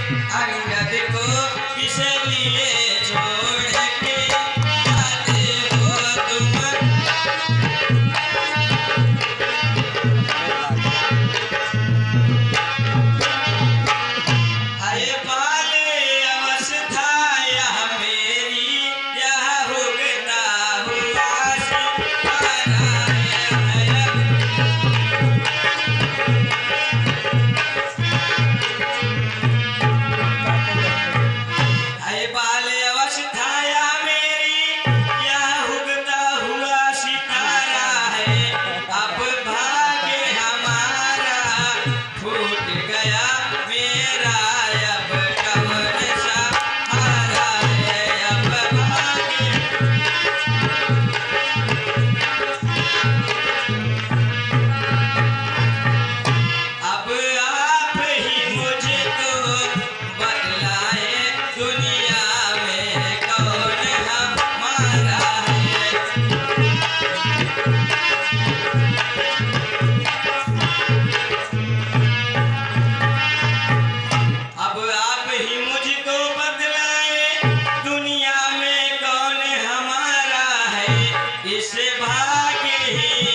अंगद को किस लिए छोड़ के आते हो तुम। हाय बाले अवस्था यह मेरी, यह भुगता हुआ सितारा है। हाय बाले अवस्था यह मेरी, यह भुगता हुआ सितारा है। अब भाग्य हमारा फूट गया मेरा, अब कौन सहारा है। अब भाग्य अब आप ही मुझको बतलाए, दुनिया में कौन हमारा है। अब आप ही मुझको बतलाए, दुनिया में कौन हमारा है। इस भाग्य ही